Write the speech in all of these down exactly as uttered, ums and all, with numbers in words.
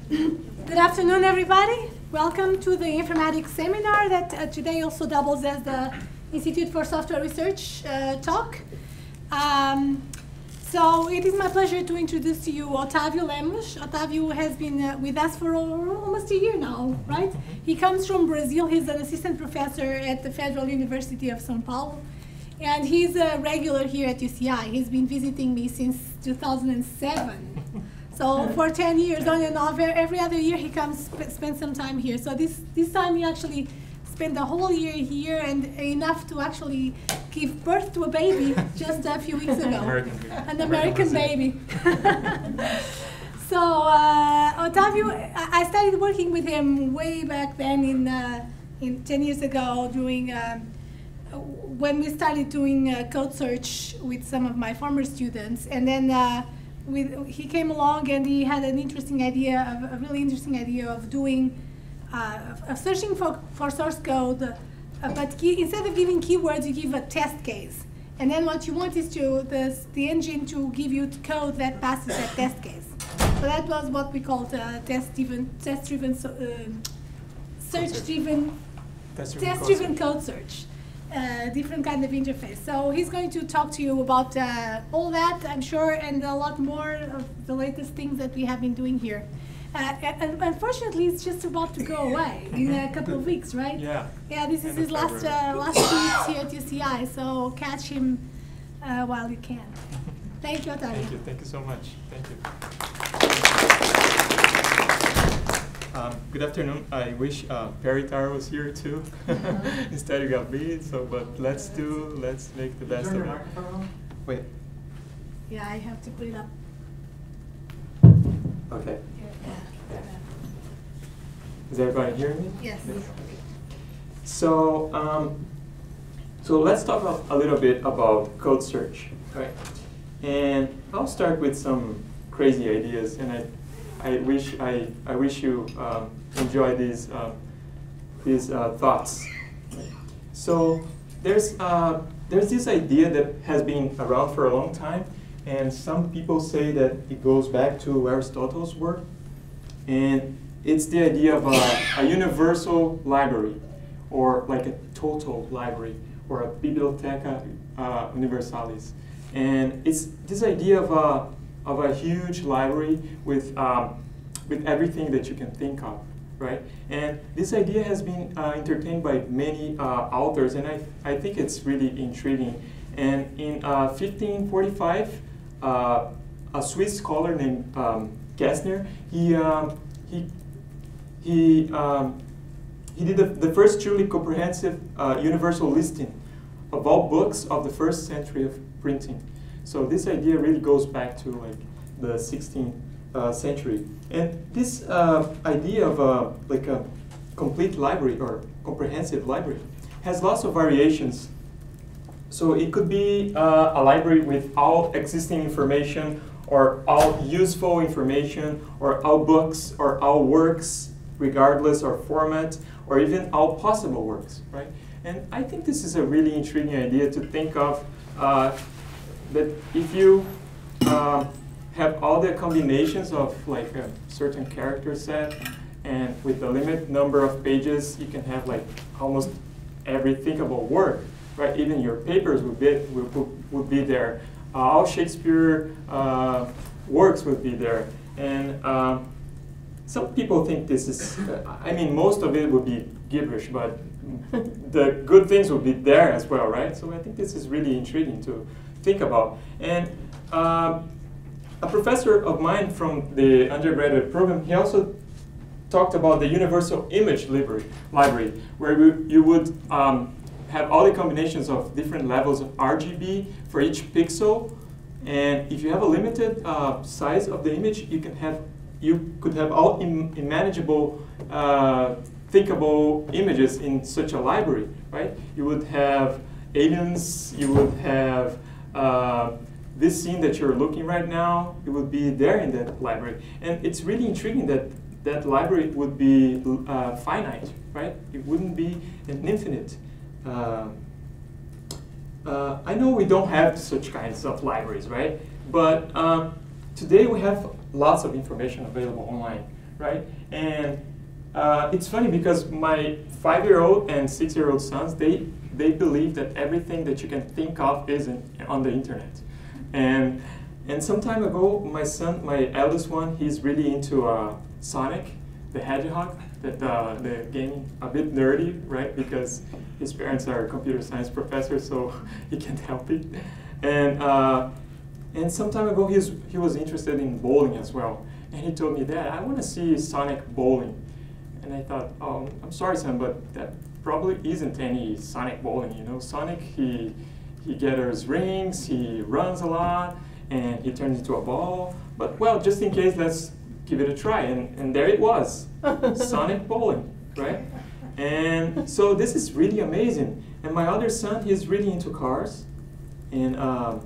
Good afternoon, everybody. Welcome to the informatics seminar that uh, today also doubles as the Institute for Software Research uh, talk. Um, so it is my pleasure to introduce to you Otavio Lemos. Otavio has been uh, with us for almost a year now, right? He comes from Brazil. He's an assistant professor at the Federal University of São Paulo. And he's a regular here at U C I. He's been visiting me since two thousand seven. So for ten years, on and off, every other year he comes sp spend some time here. So this, this time he actually spent the whole year here and enough to actually give birth to a baby just a few weeks ago. American An American baby. So uh, Otavio, I started working with him way back then in, uh, in ten years ago doing um, when we started doing uh, code search with some of my former students, and then uh, with, he came along and he had an interesting idea, of, a really interesting idea of doing, uh, of searching for, for source code, uh, but key, instead of giving keywords, you give a test case, and then what you want is to the the engine to give you code that passes that test case. So that was what we called uh, test-driven, test-driven, uh, search-driven, test-driven code search. Uh, different kind of interface. So he's going to talk to you about uh, all that, I'm sure, and a lot more of the latest things that we have been doing here. Uh, and unfortunately, it's just about to go away in a couple of weeks, right? Yeah. Yeah, this is his last uh, last two weeks here at U C I, so catch him uh, while you can. Thank you, Otavio. Thank you. Thank you so much. Thank you. Um, good afternoon. I wish uh, Perry Tara was here too. Instead, you got me. So, but let's do. Let's make the best of it. Wait. Yeah, I have to put it up. Okay. Is everybody hearing me? Yes. Yes. So, um, so let's talk a, a little bit about code search, right? And I'll start with some crazy ideas, and I. I wish I, I wish you um, enjoy these uh, these uh, thoughts. So there's uh, there's this idea that has been around for a long time, and some people say that it goes back to Aristotle's work, and it's the idea of a, a universal library, or like a total library, or a biblioteca uh, universalis, and it's this idea of a of a huge library with, um, with everything that you can think of, right? And this idea has been uh, entertained by many uh, authors, and I, I think it's really intriguing. And in uh, fifteen forty-five, uh, a Swiss scholar named um, Gessner, he, um, he, he, um, he did the, the first truly comprehensive uh, universal listing of all books of the first century of printing. So this idea really goes back to like the sixteenth uh, century, and this uh, idea of a like a complete library or comprehensive library has lots of variations. So it could be uh, a library with all existing information, or all useful information, or all books, or all works, regardless of format, or even all possible works, right? And I think this is a really intriguing idea to think of. Uh, that if you uh, have all the combinations of like a certain character set, and with the limit number of pages, you can have like almost every thinkable work, right? Even your papers would be, would, would be there. Uh, all Shakespeare uh, works would be there. And um, some people think this is, uh, I mean, most of it would be gibberish, but the good things would be there as well, right? So I think this is really intriguing to think about. And uh, a professor of mine from the undergraduate program, he also talked about the universal image library, library where we, you would um, have all the combinations of different levels of R G B for each pixel. And if you have a limited uh, size of the image, you can have you could have all im unmanageable, uh, thinkable images in such a library, right? You would have aliens, you would have Uh, this scene that you're looking right now, it would be there in that library. And it's really intriguing that that library would be uh, finite, right? It wouldn't be an infinite. Uh, uh, I know we don't have such kinds of libraries, right? But um, today we have lots of information available online, right? And uh, it's funny because my five-year-old and six-year-old sons, they, they believe that everything that you can think of is in, on the internet. And, and some time ago, my son, my eldest one, he's really into uh, Sonic the Hedgehog, that uh, the game, a bit nerdy, right? Because his parents are computer science professors, so he can't help it. And uh, and some time ago, he was, he was interested in bowling as well. And he told me, Dad, I want to see Sonic bowling. And I thought, oh, I'm sorry, son, but that probably isn't any Sonic bowling. You know, Sonic, he he gathers rings, he runs a lot, and he turns into a ball. But well, just in case, let's give it a try. And, and there it was, Sonic bowling, right? And so this is really amazing. And my other son, he's really into cars. And, um,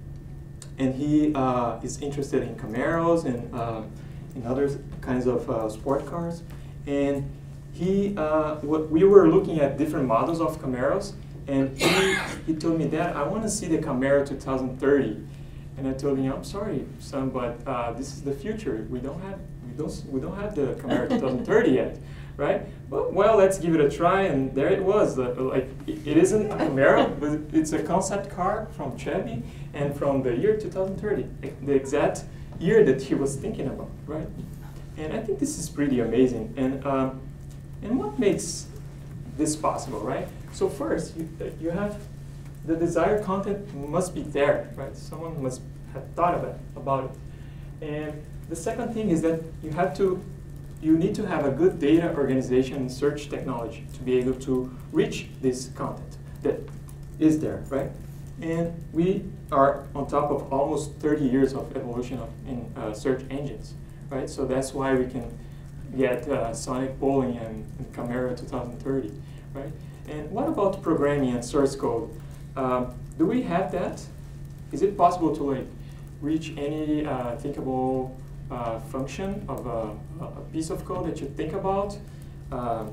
and he uh, is interested in Camaros and uh, in other kinds of uh, sport cars. And he, uh, we were looking at different models of Camaros. And he, he told me, Dad, I want to see the Camaro two thousand thirty. And I told him, I'm sorry, son, but uh, this is the future. We don't have we don't we don't have the Camaro two thousand thirty yet, right? But well, let's give it a try. And there it was. Uh, like it, it isn't a Camaro, but it's a concept car from Chevy and from the year two thousand thirty, the exact year that he was thinking about, right? And I think this is pretty amazing. And um, and what makes this possible, right? So first, you you have. The desired content must be there, right? Someone must have thought about, about it. And the second thing is that you have to, you need to have a good data organization and search technology to be able to reach this content that is there, right? And we are on top of almost thirty years of evolution of, in uh, search engines, right? So that's why we can get uh, Sonic Bowling and, and Camaro two thousand thirty, right? And what about programming and source code? Um, do we have that? Is it possible to like reach any uh, thinkable uh, function of a, a piece of code that you think about? Uh,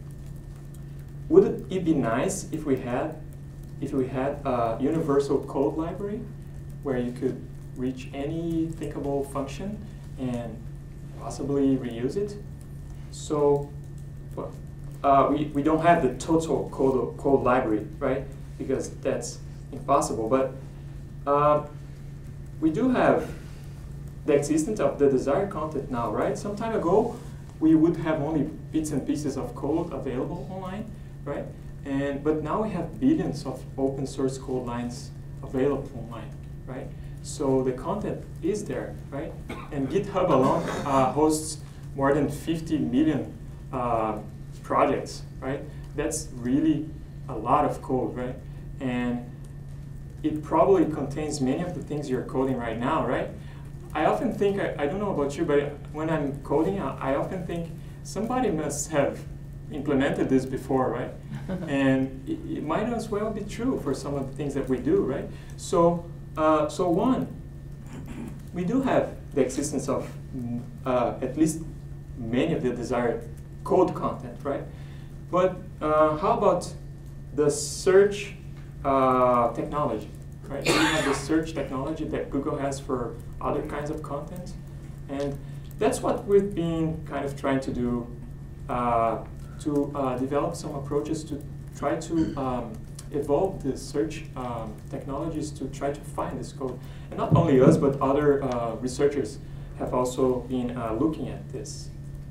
would it be nice if we had if we had a universal code library where you could reach any thinkable function and possibly reuse it? So uh, we we don't have the total code code library, right? Because that's impossible. But uh, we do have the existence of the desired content now, right? Some time ago, we would have only bits and pieces of code available online, right? And but now we have billions of open source code lines available online, right? So the content is there, right? And GitHub alone uh, hosts more than fifty million uh, projects, right? That's really a lot of code, right? And it probably contains many of the things you're coding right now, right? I often think, I, I don't know about you, but when I'm coding, I, I often think somebody must have implemented this before, right? And it, it might as well be true for some of the things that we do, right? So, uh, so one, we do have the existence of uh, at least many of the desired code content, right? But uh, how about the search uh, technology, right? We have the search technology that Google has for other kinds of content. And that's what we've been kind of trying to do, uh, to uh, develop some approaches to try to um, evolve the search um, technologies to try to find this code. And not only us, but other uh, researchers have also been uh, looking at this.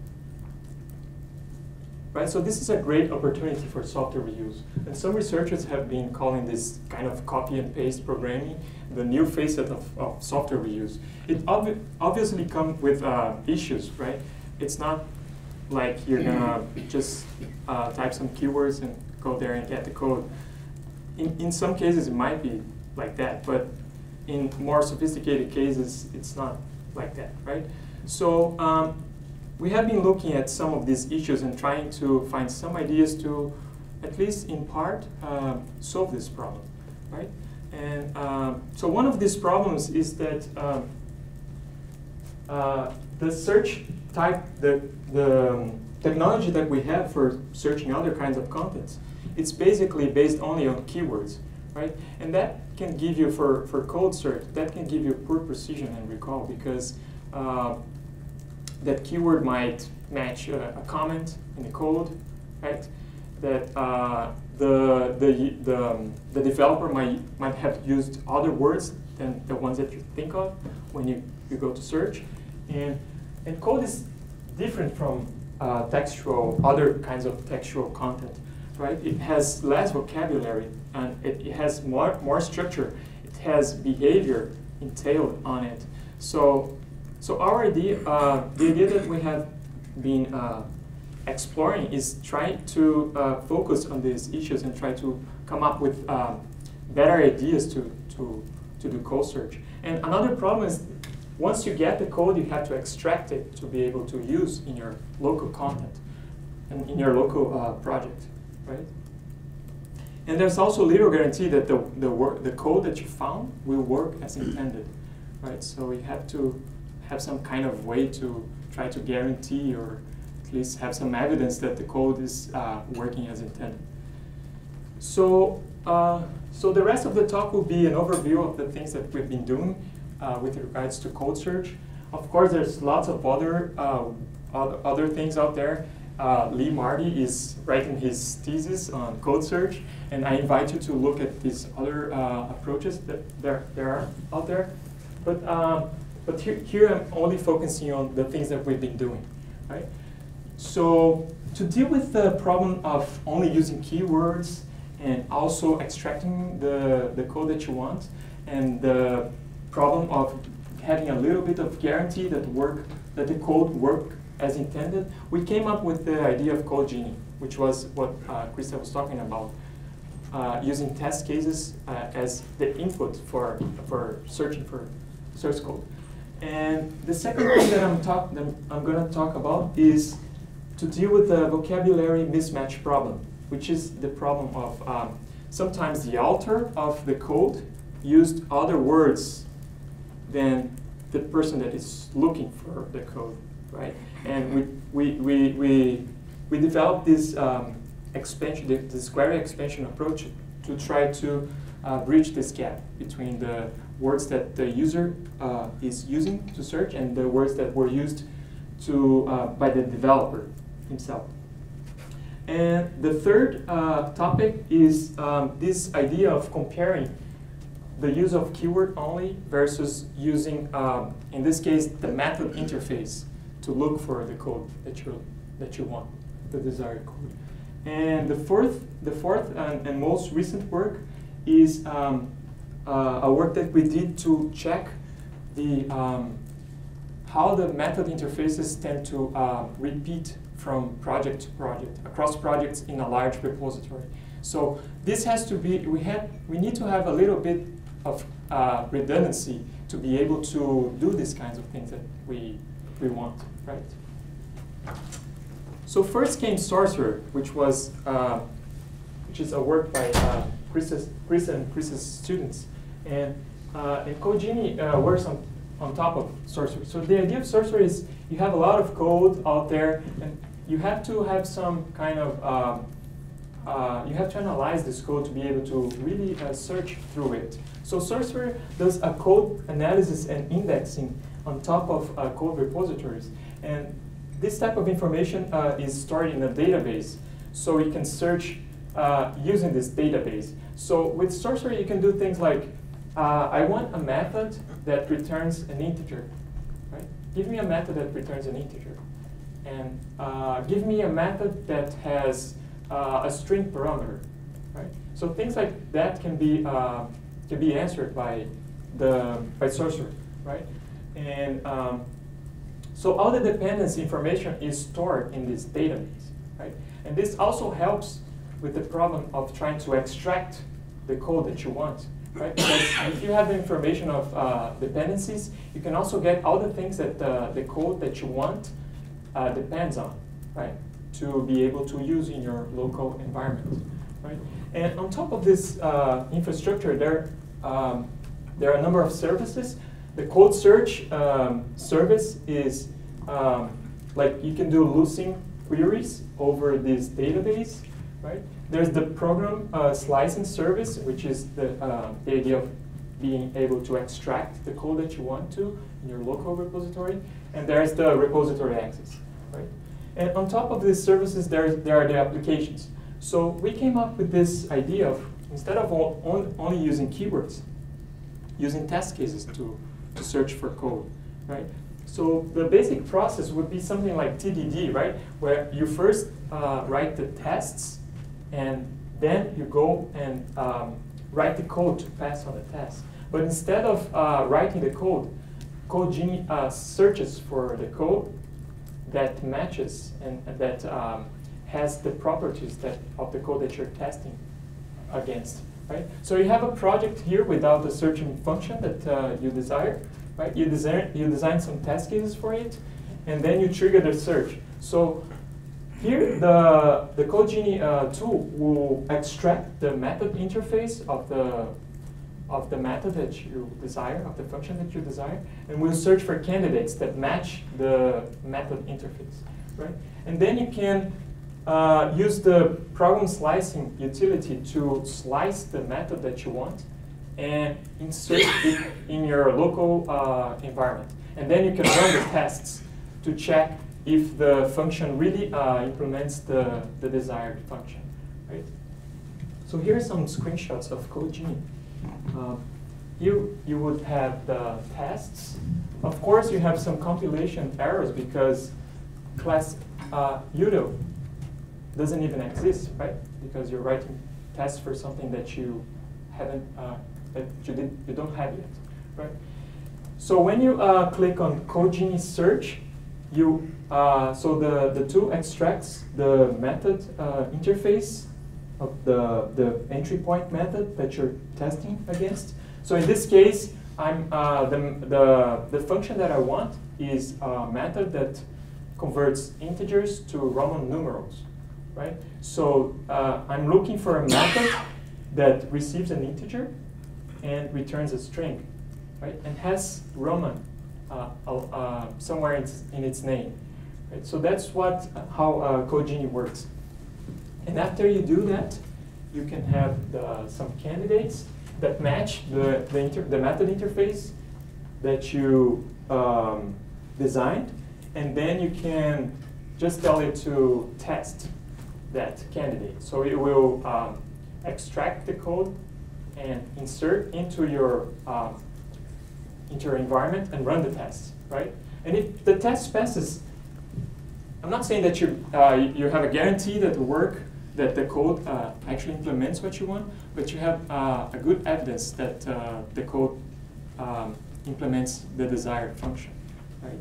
Right, so this is a great opportunity for software reuse. And some researchers have been calling this kind of copy and paste programming the new facet of, of software reuse. It ob obviously comes with uh, issues, right? It's not like you're gonna just uh, type some keywords and go there and get the code. In, in some cases it might be like that, but in more sophisticated cases it's not like that, right? So, um, we have been looking at some of these issues and trying to find some ideas to, at least in part, uh, solve this problem, right? And um, so one of these problems is that um, uh, the search type, the, the um, technology that we have for searching other kinds of contents, it's basically based only on keywords, right? And that can give you, for, for code search, that can give you poor precision and recall because uh, that keyword might match uh, a comment in the code, right? That uh, the the the, um, the developer might might have used other words than the ones that you think of when you, you go to search, and and code is different from uh, textual other kinds of textual content, right? It has less vocabulary and it, it has more more structure. It has behavior entailed on it. So so our idea, uh, the idea that we have been uh, exploring is try to uh, focus on these issues and try to come up with um, better ideas to, to, to do code search. And another problem is once you get the code, you have to extract it to be able to use in your local content and in your local uh, project, right? And there's also little guarantee that the, the, work, the code that you found will work as intended, right? So you have to have some kind of way to try to guarantee or at least have some evidence that the code is uh, working as intended. So, uh, so the rest of the talk will be an overview of the things that we've been doing uh, with regards to code search. Of course, there's lots of other uh, other things out there. Uh, Lee Marty is writing his thesis on code search, and I invite you to look at these other uh, approaches that there, there are out there. But, um, but here, here I'm only focusing on the things that we've been doing, right? So to deal with the problem of only using keywords and also extracting the, the code that you want, and the problem of having a little bit of guarantee that work that the code work as intended, we came up with the idea of CodeGenie, which was what uh, Krista was talking about, uh, using test cases uh, as the input for for searching for source code. And the second thing that I'm talk that I'm going to talk about is to deal with the vocabulary mismatch problem, which is the problem of um, sometimes the author of the code used other words than the person that is looking for the code, right? And we we we we, we developed this um, expansion, the, this query expansion approach to try to uh, bridge this gap between the words that the user uh, is using to search and the words that were used to uh, by the developer himself. And the third uh, topic is um, this idea of comparing the use of keyword only versus using, um, in this case, the method interface to look for the code that you that you want, the desired code. And the fourth, the fourth and, and most recent work is um, uh, a work that we did to check the um, how the method interfaces tend to uh, repeat from project to project, across projects in a large repository. So this has to be, we, had, we need to have a little bit of uh, redundancy to be able to do these kinds of things that we, we want, right? So first came Sorcerer, which was, uh, which is a work by uh, Chris's, Chris and Chris's students. And, uh, and CodeGenie uh, works on, on top of Sorcerer. So the idea of Sorcerer is you have a lot of code out there, and you have to have some kind of, um, uh, you have to analyze this code to be able to really uh, search through it. So Sorcerer does a code analysis and indexing on top of uh, code repositories. And this type of information uh, is stored in a database. So you can search uh, using this database. So with Sorcerer, you can do things like, uh, I want a method that returns an integer, right? Give me a method that returns an integer. And uh, give me a method that has uh, a string parameter, right? So things like that can be uh, can be answered by the by Sorcerer, right? And um, so all the dependency information is stored in this database, right? And this also helps with the problem of trying to extract the code that you want, right? Because if you have the information of uh, dependencies, you can also get all the things that uh, the code that you want uh, depends on, right? To be able to use in your local environment, right? And on top of this uh, infrastructure, there, um, there are a number of services. The code search um, service is um, like you can do loosing queries over this database, right? There's the program uh, slicing service, which is the, uh, the idea of being able to extract the code that you want to in your local repository. and there's the repository access, right? And on top of these services, there, there are the applications. So we came up with this idea of, instead of all, on, only using keywords, using test cases to, to search for code, right? So the basic process would be something like T D D, right? Where you first uh, write the tests, and then you go and um, write the code to pass on the test. But instead of uh, writing the code, CodeGenie uh, searches for the code that matches and, and that um, has the properties that of the code that you're testing against, right? So you have a project here without the searching function that uh, you desire, right? You design you design some test cases for it, and then you trigger the search. So here the the CodeGenie uh, tool will extract the method interface of the of the method that you desire, of the function that you desire, and we'll search for candidates that match the method interface, right? And then you can uh, use the problem slicing utility to slice the method that you want and insert it in your local uh, environment. And then you can run the tests to check if the function really uh, implements the, the desired function, right? So here are some screenshots of CodeGenie. Uh, you, you would have the tests. Of course, you have some compilation errors because class uh, util doesn't even exist, right? Because you're writing tests for something that you haven't, uh, that you, did, you don't have yet, right? So when you uh, click on CodeGenie search, you, uh, so the, the tool extracts the method uh, interface of the, the entry point method that you're testing against. So in this case, I'm, uh, the, the, the function that I want is a method that converts integers to Roman numerals, right? So uh, I'm looking for a method that receives an integer and returns a string, right? And has Roman uh, uh, somewhere in, in its name, right? So that's what, how uh, CodeGenie works. And after you do that, you can have the, some candidates that match the, the, inter the method interface that you um, designed. And then you can just tell it to test that candidate. So it will um, extract the code and insert into your, um, into your environment and run the test, right? And if the test passes, I'm not saying that you, uh, you have a guarantee that the work, that the code uh, actually implements what you want, but you have uh, a good evidence that uh, the code um, implements the desired function, right?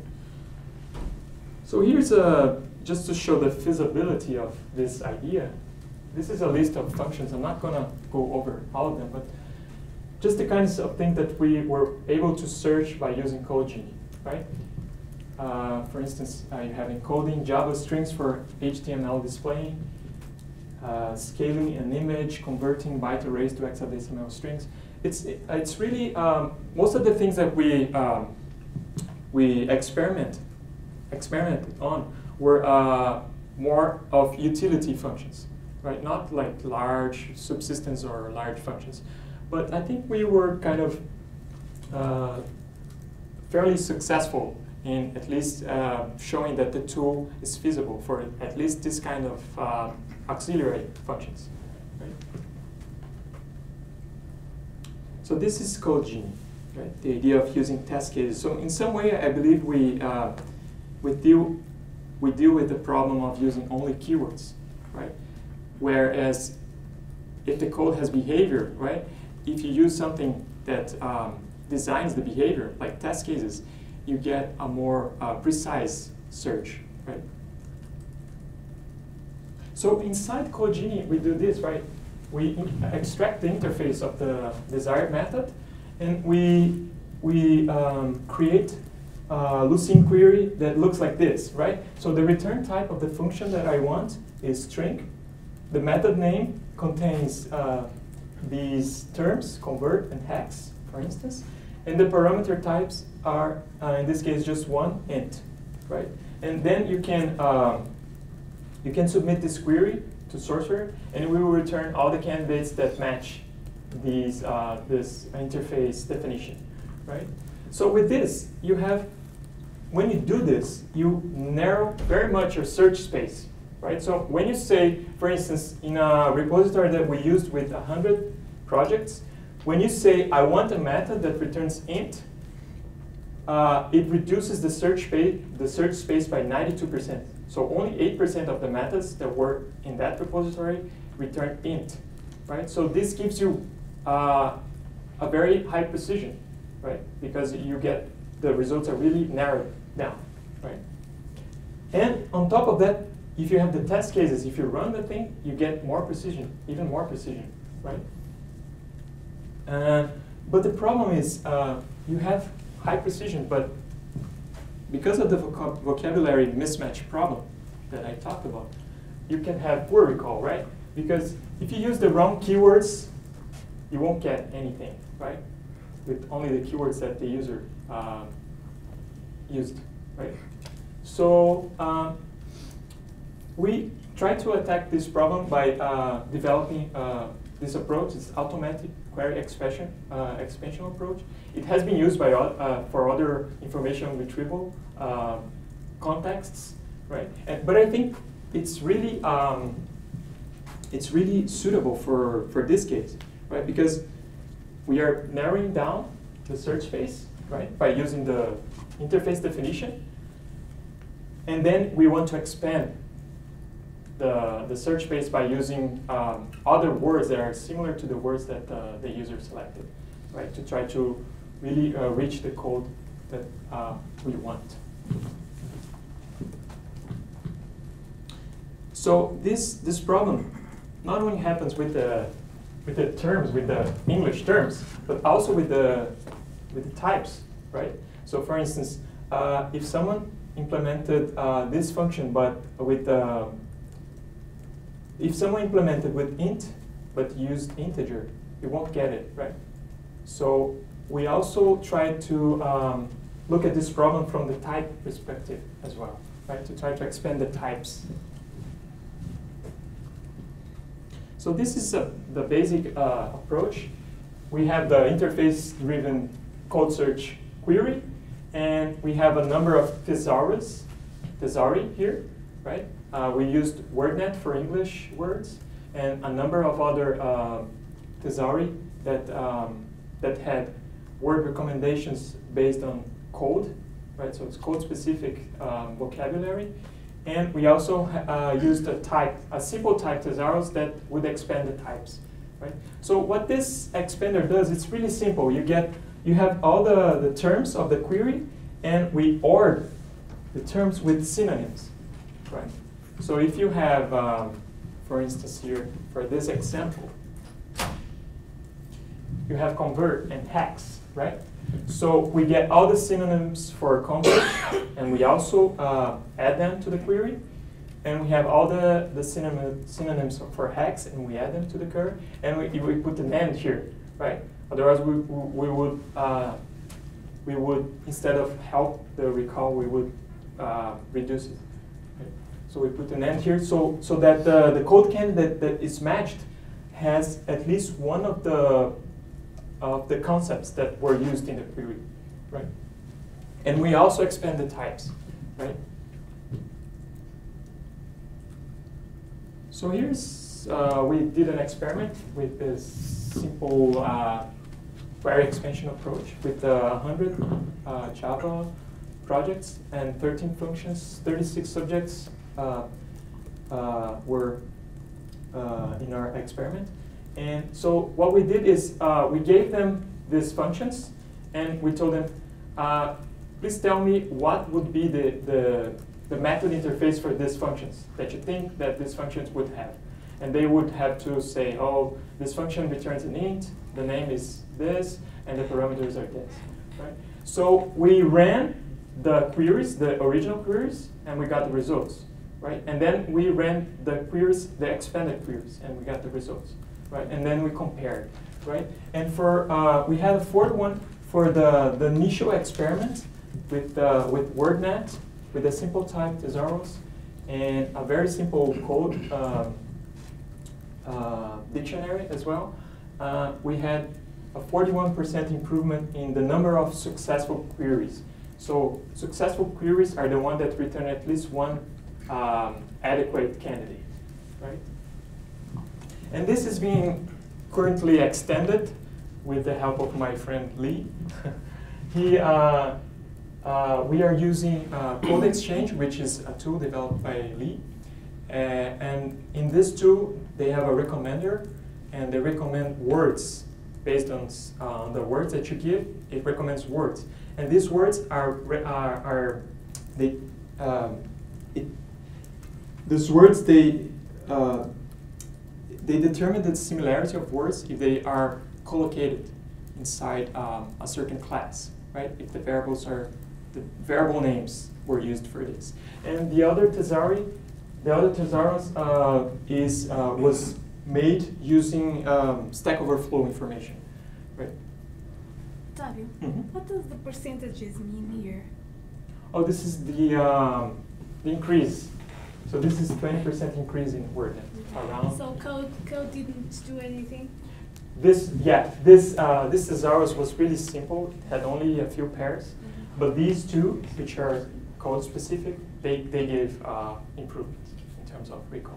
So here's a, just to show the feasibility of this idea. This is a list of functions. I'm not gonna go over all of them, but just the kinds of things that we were able to search by using CodeGenie, right? Uh, for instance, uh, you have encoding Java strings for H T M L displaying, uh, scaling an image, converting byte arrays to hexadecimal strings. It's it, it's really um, most of the things that we um, we experiment experimented on were uh, more of utility functions, right? Not like large subsistence or large functions, but I think we were kind of uh, fairly successful in at least uh, showing that the tool is feasible for at least this kind of uh, auxiliary functions. Right? So this is CodeGenie, right? The idea of using test cases. So in some way, I believe we uh, we deal we deal with the problem of using only keywords, right? Whereas if the code has behavior, right? If you use something that um, designs the behavior, like test cases, you get a more uh, precise search, right? So inside CodeGenie, we do this, right? We extract the interface of the desired method, and we, we um, create a Lucene query that looks like this, right? So the return type of the function that I want is string. The method name contains uh, these terms, convert and hex, for instance. And the parameter types are, uh, in this case, just one int, right? And then you can, um, you can submit this query to Sorcerer, and we will return all the candidates that match these, uh, this interface definition, right? So with this, you have when you do this, you narrow very much your search space, right? So when you say, for instance, in a repository that we used with one hundred projects, when you say, I want a method that returns int, uh, it reduces the search space, the search space by ninety-two percent. So only eight percent of the methods that were in that repository return int, right? So this gives you uh, a very high precision, right? Because you get, the results are really narrowed down, right? And on top of that, if you have the test cases, if you run the thing, you get more precision, even more precision, right? Uh, but the problem is, uh, you have high precision, but because of the voc vocabulary mismatch problem that I talked about, you can have poor recall, right? Because if you use the wrong keywords, you won't get anything, right? With only the keywords that the user uh, used, right? So um, we try to attack this problem by uh, developing uh, this approach. It's automatic query expansion uh, expansion approach. It has been used by uh, for other information retrieval uh, contexts, right? And, but I think it's really um, it's really suitable for for this case, right? Because we are narrowing down the search space, right, by using the interface definition, and then we want to expand the the search space by using um, other words that are similar to the words that uh, the user selected, right, to try to really uh, reach the code that uh, we want. So this this problem not only happens with the with the terms, with the English terms, but also with the with the types, right? So for instance, uh, if someone implemented uh, this function, but with uh, if someone implemented with int, but used integer, you won't get it, right? So we also try to um, look at this problem from the type perspective as well, right? To try to expand the types. So this is uh, the basic uh, approach. We have the interface-driven code search query, and we have a number of thesaurus, thesauri here, right? Uh, we used WordNet for English words, and a number of other uh, thesauri that um, that had word recommendations based on code, right? So it's code-specific um, vocabulary. And we also uh, used a type, a simple type thesaurus that would expand the types, right? So what this expander does, it's really simple. You get, you have all the, the terms of the query, and we OR the terms with synonyms, right? So if you have, um, for instance here, for this example, you have convert and hex, right? So we get all the synonyms for convert, and we also uh, add them to the query. And we have all the, the synonym, synonyms for hex, and we add them to the query. And we, we put an end here, right? Otherwise, we, we, would, uh, we would, instead of help the recall, we would uh, reduce it. Right? So we put an end here so, so that the, the code candidate that is matched has at least one of the of the concepts that were used in the query, right? And we also expand the types, right? So here's, uh, we did an experiment with this simple uh, query expansion approach with uh, one hundred uh, Java projects and thirteen functions, thirty-six subjects uh, uh, were uh, in our experiment. And so what we did is uh, we gave them these functions, and we told them, uh, please tell me what would be the, the, the method interface for these functions that you think that these functions would have. And they would have to say, oh, this function returns an int, the name is this, and the parameters are this, right? So we ran the queries, the original queries, and we got the results, right? And then we ran the queries, the expanded queries, and we got the results. Right, and then we compared, right? And for uh, we had a fourth one for the the initial experiment with uh, with WordNet, with a simple type thesaurus and a very simple code um, uh, dictionary as well. Uh, we had a forty-one percent improvement in the number of successful queries. So successful queries are the ones that return at least one um, adequate candidate, right? And this is being currently extended with the help of my friend Lee. he, uh, uh, we are using uh, CodeExchange, which is a tool developed by Lee. Uh, and in this tool, they have a recommender, and they recommend words based on uh, the words that you give. It recommends words, and these words are are, are they um, it, these words they uh, they determine the similarity of words if they are collocated inside um, a certain class, right? If the variables are the variable names were used for this, and the other thesaurus, the other thesaurus uh, is uh, was made using um, Stack Overflow information, right? Otavio, Mm-hmm. what does the percentages mean here? Oh, this is the, um, the increase. So this is twenty percent increase in WordNet around. So code code didn't do anything? This, yeah, this, uh, this thesaurus was really simple. It had only a few pairs. Mm-hmm. But these two, which are code specific, they, they gave uh, improvements in terms of recall.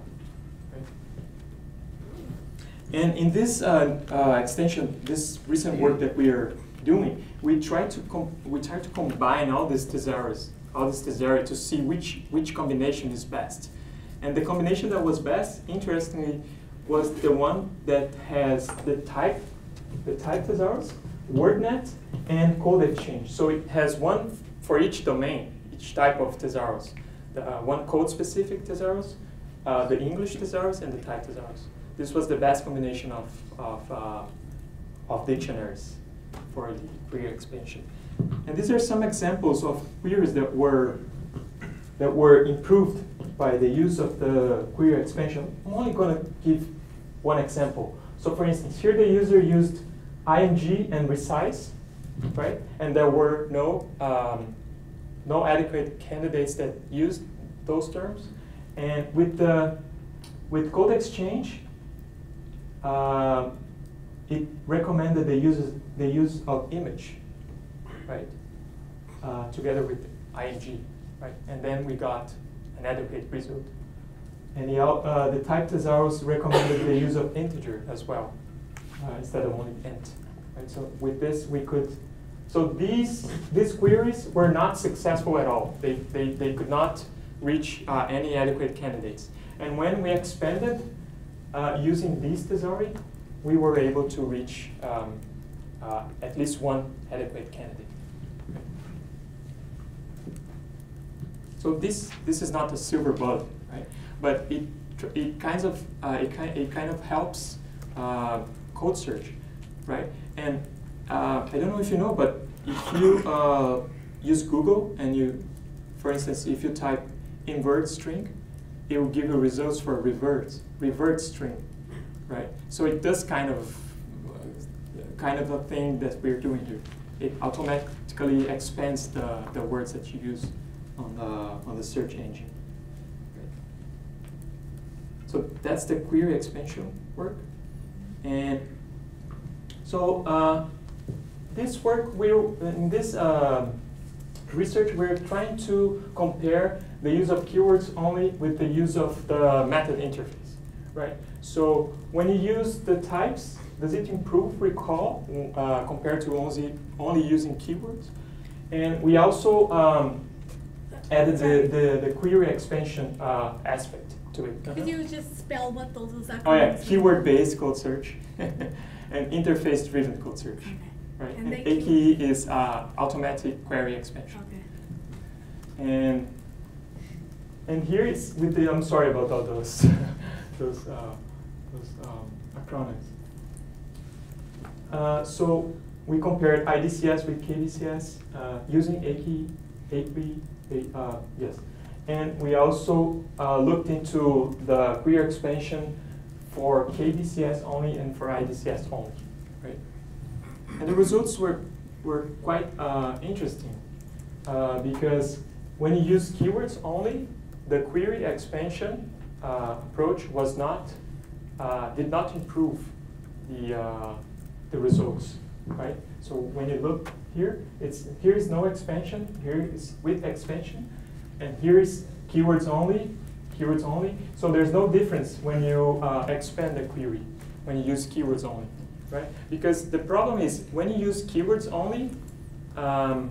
And in this uh, uh, extension, this recent work that we are doing, we try to com we try to combine all these thesaurus, all these thesaurus to see which which combination is best. And the combination that was best, interestingly, was the one that has the type, the type thesaurus, WordNet, and CodeExchange. So it has one for each domain, each type of thesaurus. The, uh, one code-specific thesaurus, uh, the English thesaurus, and the type thesaurus. This was the best combination of, of, uh, of dictionaries for the query expansion. And these are some examples of queries that were, that were improved by the use of the query expansion. I'm only going to give one example. So for instance, here the user used I M G and resize, right? And there were no, um, no adequate candidates that used those terms. And with, the, with CodeExchange, Uh, it recommended the use, the use of image, right, uh, together with I M G, right, and then we got an adequate result. And the, uh, the type thesaurus recommended the use of integer as well, uh, instead of only int, right. So with this we could, so these these queries were not successful at all. They they they could not reach uh, any adequate candidates. And when we expanded Uh, using these thesauri, we were able to reach um, uh, at least one adequate candidate. So this this is not a silver bullet, right? But it it kind of uh, it kind it kind of helps uh, code search, right? And uh, I don't know if you know, but if you uh, use Google and you, for instance, if you type invert string, it will give you results for revert, revert string, right? So it does kind of, uh, kind of a thing that we're doing here. It automatically expands the, the words that you use on the, on the search engine. Right? So that's the query expansion work. And so uh, this work, we're, in this uh, research, we're trying to compare the use of keywords only with the use of the method interface, right? So when you use the types, does it improve recall uh, compared to only, only using keywords? And we also um, added the, the, the query expansion uh, aspect to it. Could you just spell what those are? Oh yeah, keyword-based code search and interface-driven code search, okay. Right? And, and A K E is uh, automatic query expansion. Okay. And And here it's with the, I'm sorry about all those, those, uh, those um, acronyms. Uh, so we compared I D C S with K D C S uh, using A K E, A K E, uh, yes. And we also uh, looked into the query expansion for K D C S only and for I D C S only, right? And the results were, were quite uh, interesting uh, because when you use keywords only, the query expansion uh, approach was not, uh, did not improve the, uh, the results right? So when you look here, it's here is no expansion, here is with expansion, and here is keywords only, keywords only. So there's no difference when you uh, expand the query, when you use keywords only, right? Because the problem is when you use keywords only, um,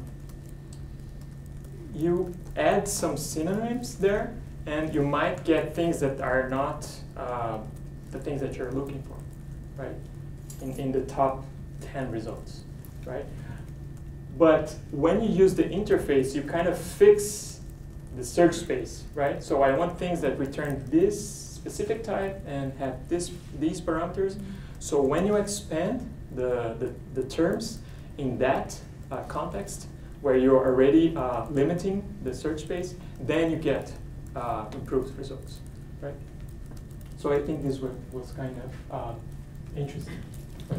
you add some synonyms there, and you might get things that are not uh, the things that you're looking for, right? In, in the top ten results, right? But when you use the interface, you kind of fix the search space, right? So I want things that return this specific type and have this these parameters. So when you expand the, the, the terms in that uh, context, where you're already uh, limiting the search space, then you get uh, improved results, right? So I think this was, was kind of uh, interesting. Right?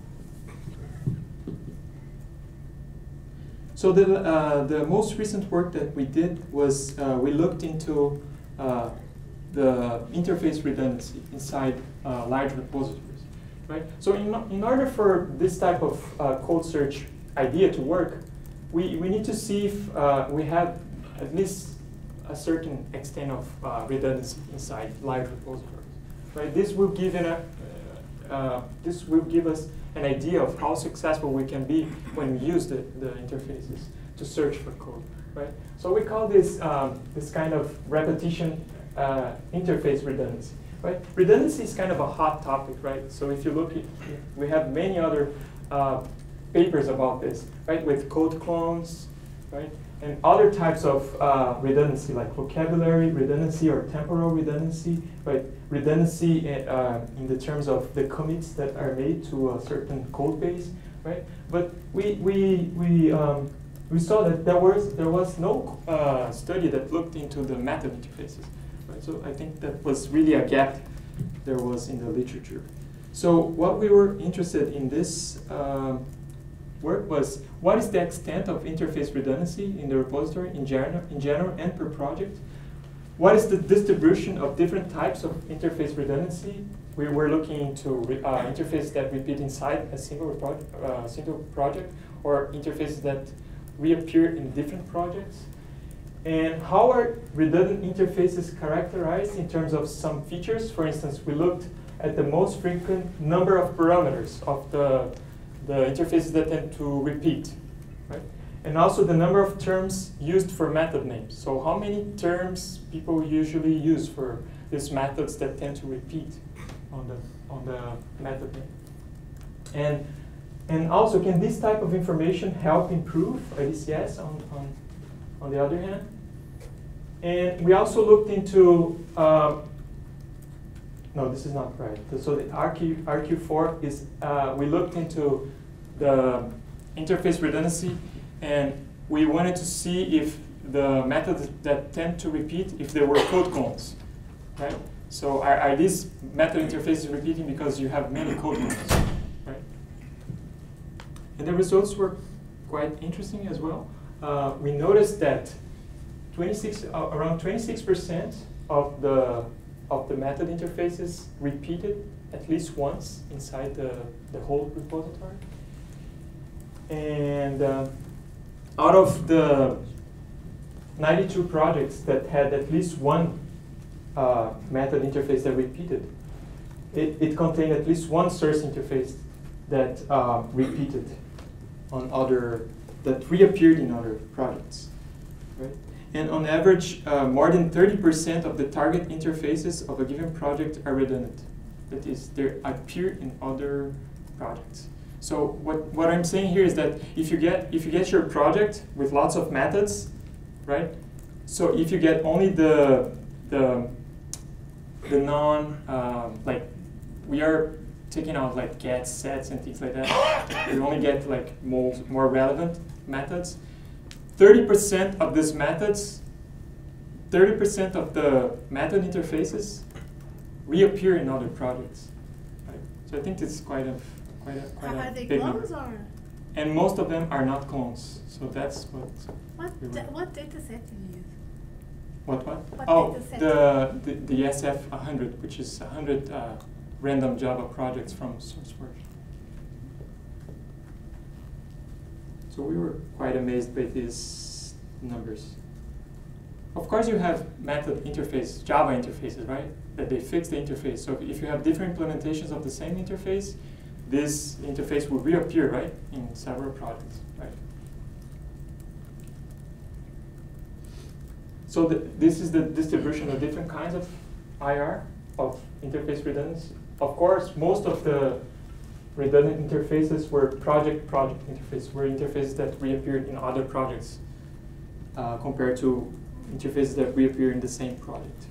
So the, uh, the most recent work that we did was uh, we looked into uh, the interface redundancy inside uh, large repositories, right? So in, in order for this type of uh, code search idea to work, we, we need to see if uh, we have at least a certain extent of uh, redundancy inside large repositories, right? This will give an, uh, uh, this will give us an idea of how successful we can be when we use the, the interfaces to search for code, right? So we call this um, this kind of repetition uh, interface redundancy, right? Redundancy is kind of a hot topic, right? So if you look at, we have many other uh, papers about this, right? With code clones, right? And other types of uh, redundancy, like vocabulary redundancy or temporal redundancy, right? Redundancy in, uh, in the terms of the commits that are made to a certain code base, right? But we we we um, we saw that there was there was no uh, study that looked into the method interfaces, right? So I think that was really a gap there was in the literature. So what we were interested in this um, work was what is the extent of interface redundancy in the repository in general, in general and per project? What is the distribution of different types of interface redundancy? We were looking into uh, interfaces that repeat inside a single, project, uh, single project or interfaces that reappear in different projects. And how are redundant interfaces characterized in terms of some features? For instance, we looked at the most frequent number of parameters of the the interfaces that tend to repeat, right? And also the number of terms used for method names. So how many terms people usually use for these methods that tend to repeat on the on the method name. And and also, can this type of information help improve I D C S on on on the other hand? And we also looked into um, no, this is not right. So the R Q four is uh, we looked into the interface redundancy, and we wanted to see if the methods that tend to repeat, if there were code clones, right? So are, are these method interfaces repeating because you have many code clones, right? And the results were quite interesting as well. Uh, we noticed that twenty-six, uh, around twenty-six percent of the of the method interfaces repeated at least once inside the, the whole repository. And uh, out of the ninety-two projects that had at least one uh, method interface that repeated, it, it contained at least one source interface that uh, repeated on other, that reappeared in other projects, right? And on average, uh, more than thirty percent of the target interfaces of a given project are redundant. That is, they appear in other projects. So what, what I'm saying here is that if you get if you get your project with lots of methods, right? So if you get only the the the non um, like we are taking out like gets, sets, and things like that. You only get like more more relevant methods. thirty percent of these methods, thirty percent of the method interfaces reappear in other projects. Right? So I think it's quite a quite a quite Are a they big clones number. or? And most of them are not clones. So that's what. What we da were- what data set do you use? What what? What oh, data set? the, the the S F one hundred, which is one hundred uh, random Java projects from SourceForge. So we were quite amazed by these numbers. Of course, you have method interface, Java interfaces, right? That they fix the interface. So if you have different implementations of the same interface, this interface will reappear, right, in several projects, right? So the, this is the distribution of different kinds of I R, of interface redundancy. Of course, most of the redundant interfaces were project-project interfaces, were interfaces that reappeared in other projects uh, compared to interfaces that reappear in the same project.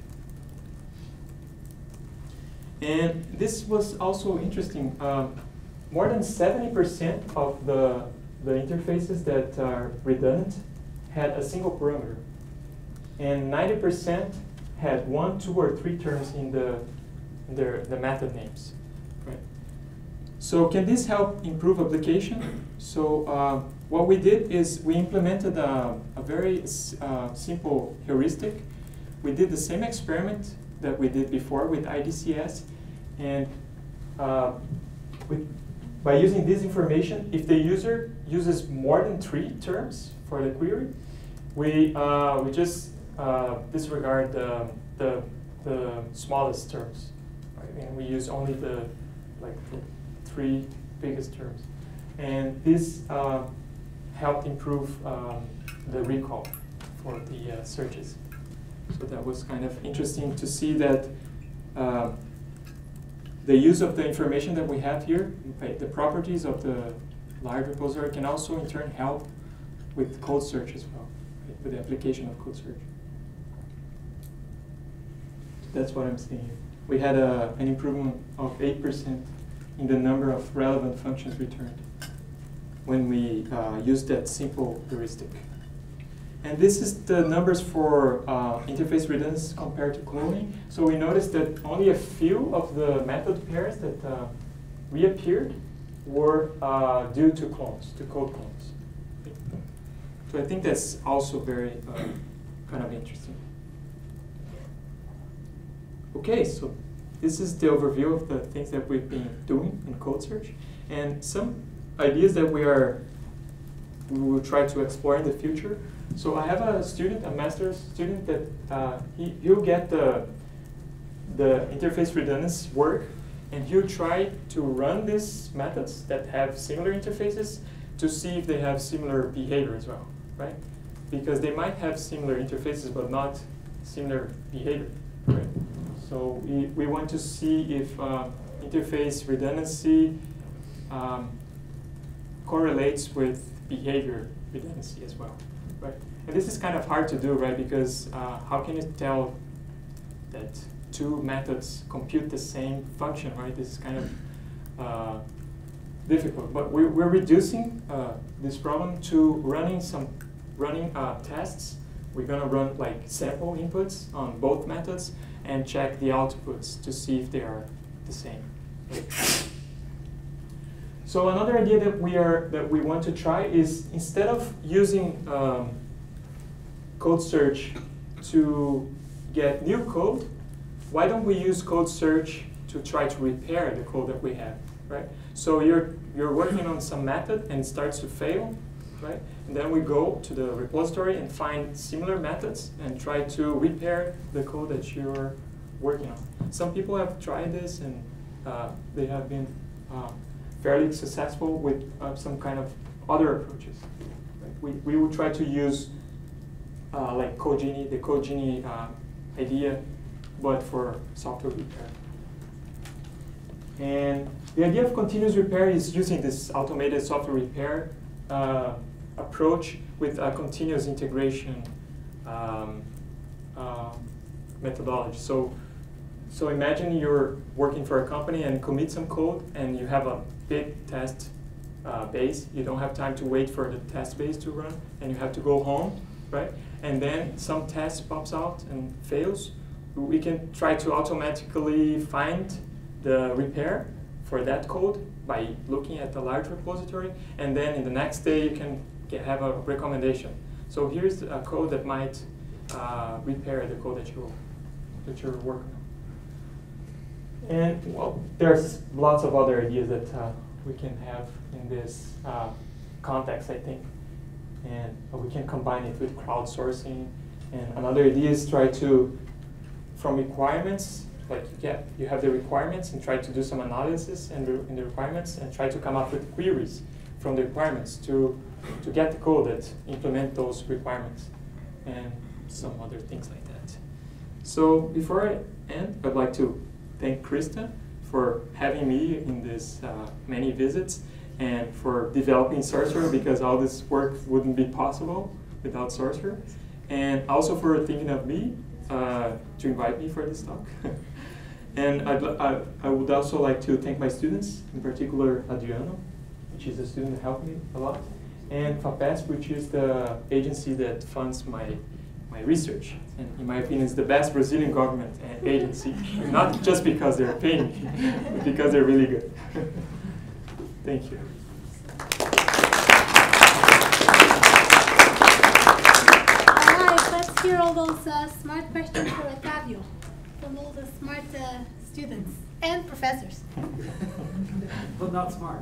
And this was also interesting. Um, more than seventy percent of the, the interfaces that are redundant had a single parameter. And ninety percent had one, two, or three terms in the, in their, the method names. Right? So can this help improve application? So uh, what we did is we implemented a, a very uh, simple heuristic. We did the same experiment that we did before with I D C S. And uh, with, by using this information, if the user uses more than three terms for the query, we, uh, we just uh, disregard the, the, the smallest terms. Right? And we use only the, like, the three biggest terms. And this uh, helped improve um, the recall for the uh, searches. So that was kind of interesting to see that uh, the use of the information that we have here, the properties of the large repository, can also in turn help with code search as well, right? With the application of code search. That's what I'm seeing. We had a, an improvement of eight percent in the number of relevant functions returned when we uh, used that simple heuristic. And this is the numbers for uh, interface redundancy compared to cloning. So we noticed that only a few of the method pairs that uh, reappeared were uh, due to clones, to code clones. So I think that's also very uh, kind of interesting. Okay, so this is the overview of the things that we've been doing in code search, and some ideas that we are we will try to explore in the future. So I have a student, a master's student, that uh, he, he'll get the, the interface redundancy work, and he'll try to run these methods that have similar interfaces to see if they have similar behavior as well, right? Because they might have similar interfaces, but not similar behavior, right? So we, we want to see if uh, interface redundancy um, correlates with behavior redundancy as well. Right. And this is kind of hard to do, right? Because uh, how can you tell that two methods compute the same function, right? This is kind of uh, difficult. But we're, we're reducing uh, this problem to running some running uh, tests. We're going to run like sample inputs on both methods and check the outputs to see if they are the same. So another idea that we are that we want to try is, instead of using um, code search to get new code, why don't we use code search to try to repair the code that we have, right? So you're you're working on some method and it starts to fail, right? And then we go to the repository and find similar methods and try to repair the code that you're working on. Some people have tried this and uh, they have been uh, fairly successful with uh, some kind of other approaches. Right? We, we will try to use uh, like CodeGenie, the CodeGenie uh, idea, but for software repair. And the idea of continuous repair is using this automated software repair uh, approach with a continuous integration um, uh, methodology. So, so imagine you're working for a company and commit some code, and you have a big test uh, base. You don't have time to wait for the test base to run, and you have to go home, right? And then some test pops out and fails. We can try to automatically find the repair for that code by looking at the large repository, and then in the next day you can get, have a recommendation. So here's a code that might uh, repair the code that you're, that you're working on. And well, there's lots of other ideas that uh, we can have in this uh, context, I think. And we can combine it with crowdsourcing. And another idea is try to, from requirements, like you get, you have the requirements and try to do some analysis in the, in the requirements and try to come up with queries from the requirements to, to get the code that implement those requirements and some other things like that. So before I end, I'd like to thank Krista for having me in this uh, many visits and for developing Sorcerer, because all this work wouldn't be possible without Sorcerer. And also for thinking of me uh, to invite me for this talk. And I'd, I, I would also like to thank my students, in particular Adriano, which is a student that helped me a lot, and FAPESP, which is the agency that funds my, my research. And in my opinion, it's the best Brazilian government agency, not just because they're paying me, but because they're really good. Thank you. All right, let's hear all those uh, smart questions for Otavio from all the smart uh, students and professors. But not smart.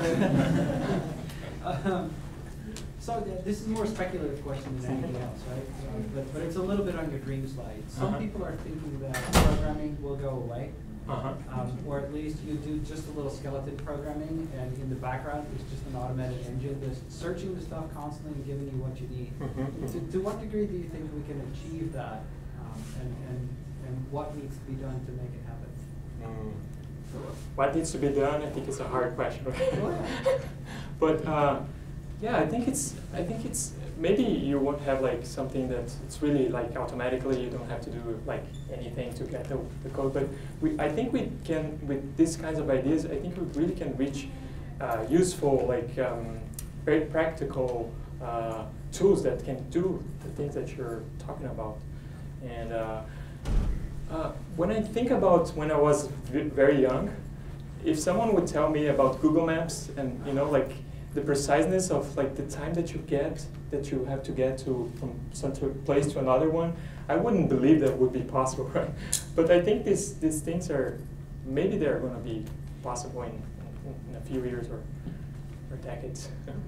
um, so th this is more a speculative question than anything else, right? So, but, but it's a little bit on your dream slide. Some uh-huh. people are thinking that programming will go away. Uh-huh. Um, or at least you do just a little skeleton programming, and in the background it's just an automated engine that's searching the stuff constantly and giving you what you need. Mm-hmm. to, to what degree do you think we can achieve that, um, and, and, and what needs to be done to make it happen? Mm. What needs to be done? I think it's a hard question. Oh, yeah. But uh, yeah, I think it's. I think it's. Maybe you won't have like something that it's really like automatically. You don't have to do like anything to get the, the code. But we, I think we can, with these kinds of ideas, I think we really can reach uh, useful, like um, very practical uh, tools that can do the things that you're talking about. And uh, uh, when I think about when I was very young, if someone would tell me about Google Maps and you know like the preciseness of like the time that you get, that you have to get to from some place to another one, I wouldn't believe that would be possible, right? But I think these these things are, maybe they're going to be possible in, in, in a few years or, or decades.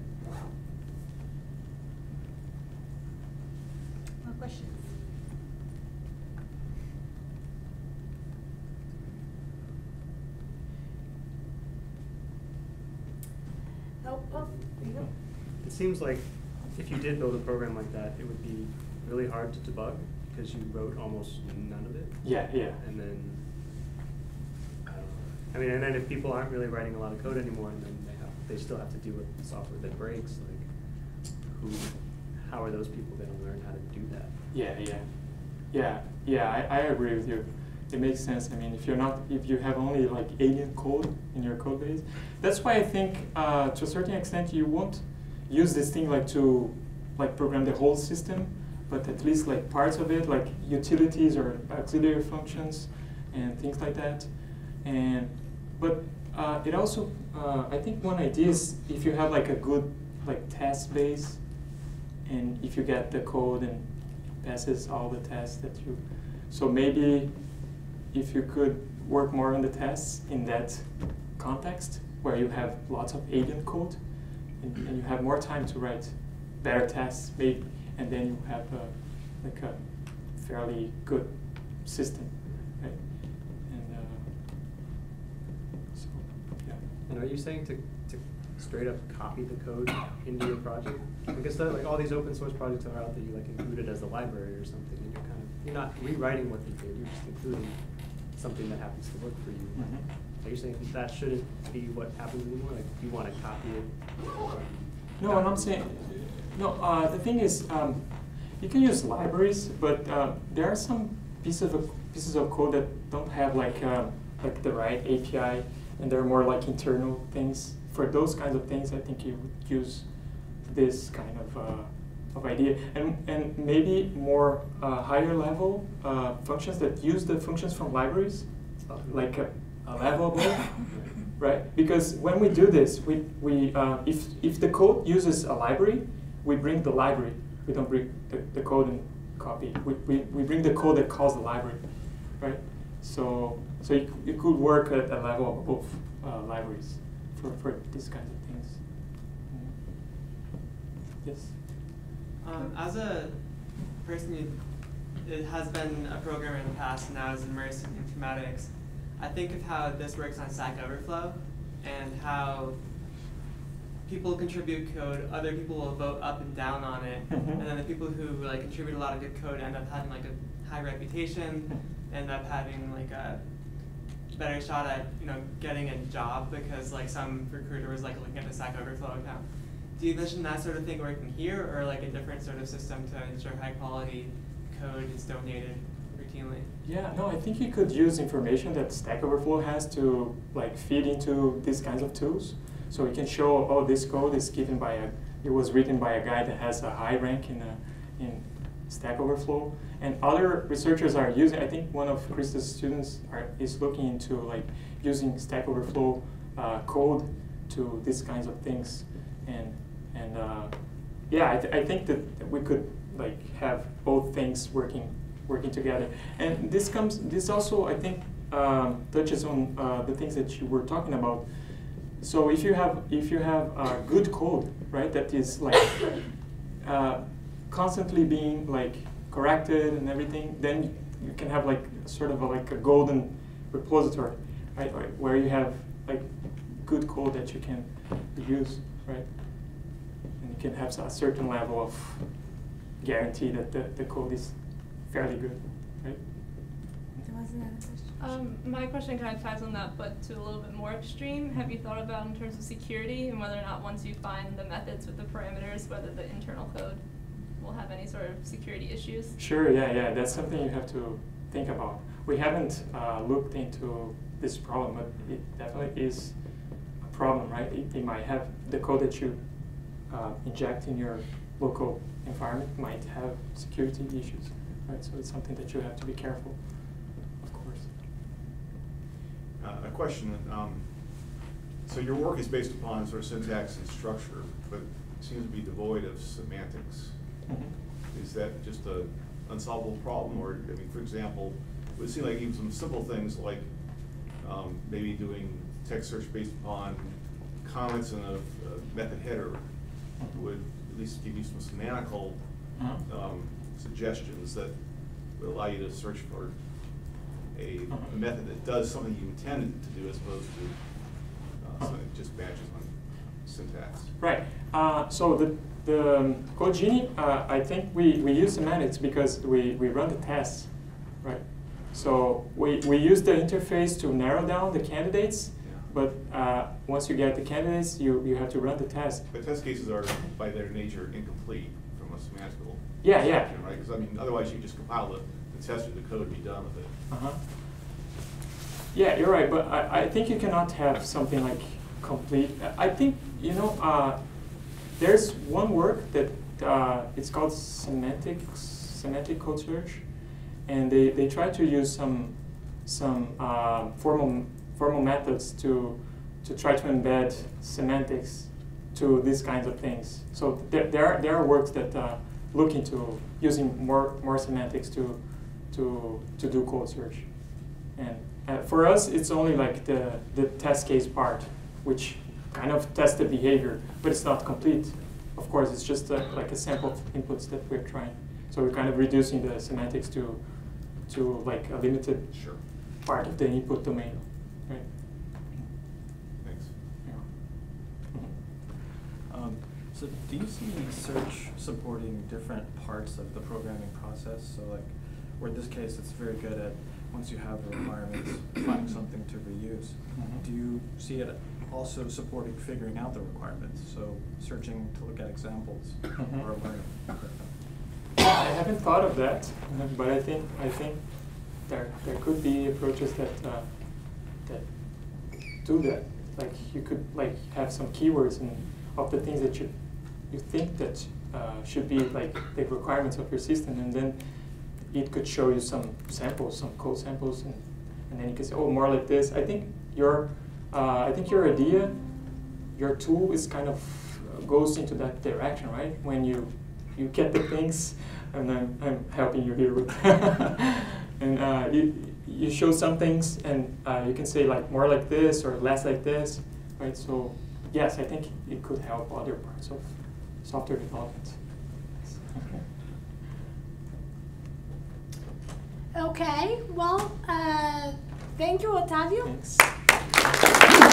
More questions? Oh, oh, there you go. It seems like if you did build a program like that, it would be really hard to debug because you wrote almost none of it. Yeah, yeah. And then, I don't know. I mean, and then if people aren't really writing a lot of code anymore, and then they have, they still have to deal with software that breaks, like, who, how are those people going to learn how to do that? Yeah, yeah, yeah, yeah. I, I agree with you. It makes sense. I mean, if you're not, if you have only like alien code in your code base, that's why I think uh, to a certain extent you won't use this thing like to like program the whole system, but at least like parts of it, like utilities or auxiliary functions and things like that. And but uh, it also, uh, I think one idea is if you have like a good like test base, and if you get the code and passes all the tests that you, so maybe if you could work more on the tests in that context where you have lots of alien code and, and you have more time to write better tests, maybe, and then you have a, like a fairly good system, right? And uh, so, yeah. And are you saying to, to straight up copy the code into your project? Because like all these open source projects are out there, you like include it as a library or something, and you're kind of, you're not rewriting what they did, you're just including something that happens to work for you. Mm-hmm. Are you saying that shouldn't be what happens anymore? Like, you want to copy it? No, and I'm saying, no, uh, the thing is, um, you can use libraries, but uh, there are some pieces of pieces of code that don't have like um, like the right A P I, and they're more like internal things. For those kinds of things, I think you would use this kind of uh, of idea, and and maybe more uh, higher level uh, functions that use the functions from libraries, like a, a level above, right? Because when we do this, we we uh, if if the code uses a library, we bring the library. We don't bring the, the code and copy. We, we we bring the code that calls the library, right? So so it, it could work at a level above uh, libraries for for these kinds of things. Mm-hmm. Yes. Um, as a person who it has been a programmer in the past and now is immersed in informatics, I think of how this works on Stack Overflow and how people contribute code, other people will vote up and down on it, Mm-hmm. and then the people who like contribute a lot of good code end up having like a high reputation, end up having like a better shot at you know getting a job because like some recruiter was like looking at the Stack Overflow account. Do you envision that sort of thing working here, or like a different sort of system to ensure high quality code is donated routinely? Yeah, no, I think you could use information that Stack Overflow has to like feed into these kinds of tools. So we can show, oh, this code is given by a, it was written by a guy that has a high rank in a, in Stack Overflow, and other researchers are using. I think one of Krista's students are, is looking into like using Stack Overflow uh, code to these kinds of things, and and uh, yeah, I, th I think that we could like have both things working working together, and this comes this also I think um, touches on uh, the things that you were talking about. So if you have if you have uh, good code, right, that is like uh, constantly being like corrected and everything, then you can have like sort of a, like a golden repository, right, where you have like good code that you can use, right, and you can have a certain level of guarantee that the, the code is fairly good, right? There was another question. Um, my question kind of ties on that, but to a little bit more extreme. Have you thought about in terms of security and whether or not once you find the methods with the parameters, whether the internal code will have any sort of security issues? Sure, yeah, yeah, that's something you have to think about. We haven't uh, looked into this problem, but it definitely is a problem, right? It, it might have, the code that you uh, inject in your local environment might have security issues, right? So it's something that you have to be careful, of course. Uh, a question, um, so your work is based upon sort of syntax and structure, but it seems to be devoid of semantics. Mm-hmm. Is that just an unsolvable problem, or, I mean, for example, it would seem like even some simple things like um, maybe doing text search based upon comments in a, a method header would at least give you some semantical Uh-huh. um, suggestions that would allow you to search for a, Uh-huh. a method that does something you intended it to do as opposed to uh, something that just matches on syntax. Right. Uh, so the the um, CodeGenie, uh, I think we, we use semantics because we, we run the tests, right? So we, we use the interface to narrow down the candidates, Yeah. but uh, once you get the candidates, you, you have to run the test. But test cases are, by their nature, incomplete from a semantical Yeah, yeah. perspective, right? Because I mean, otherwise you just compile the, the test of the code and be done with it. Uh-huh. Yeah, you're right, but I, I think you cannot have something like complete. I think, you know, uh, there's one work that uh, it's called semantic, semantic code search, and they, they try to use some some uh, formal formal methods to to try to embed semantics to these kinds of things. So there there are, there are works that uh, look into using more more semantics to to to do code search, and uh, for us it's only like the the test case part, which kind of tests the behavior, but it's not complete. Of course, it's just a, like a sample of inputs that we're trying. So we're kind of reducing the semantics to to like a limited Sure. part of the input domain, right? Thanks. Yeah. Mhm. Um, so do you see search supporting different parts of the programming process? So like, where in this case it's very good at, once you have the requirements, finding something to reuse. Mhm. Do you see it also supporting figuring out the requirements? So searching to look at examples Mhm. or learning. I haven't thought of that, but I think I think there there could be approaches that uh, that do that. Like you could like have some keywords and of the things that you you think that uh, should be like the requirements of your system, and then it could show you some samples, some code samples, and, and then you can say, oh, more like this. I think your uh, I think your idea, your tool is kind of uh, goes into that direction, right? When you you get the things, and I'm, I'm helping you here with and uh, you, you show some things, and uh, you can say like more like this or less like this, right? So yes, I think it could help other parts of software development. Okay, well, uh, thank you, Otavio. Thanks.